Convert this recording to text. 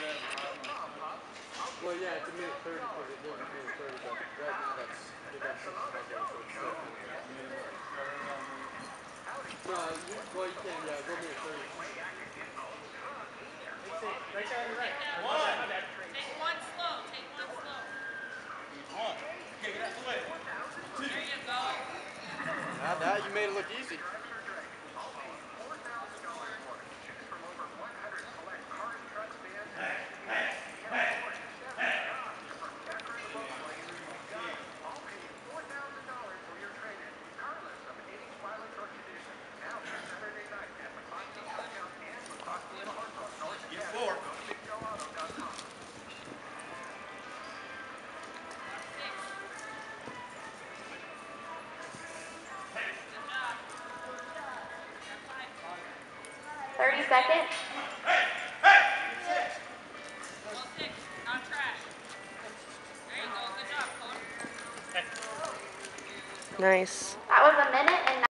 Well, yeah, it's a minute 30 because it goes a minute 30, but right now they got 65 there, so it's 7 minutes. No, well, you can, yeah, go minute 30. Right there on your right. Take one slow. Take one slow. One. Okay, get out of the way. Two. There you go. Now you made it look easy. Get four. Six. Good job. Got 5. 30 seconds. Go 6. Not trash. There you go. Good job, coach. Nice. That was a minute and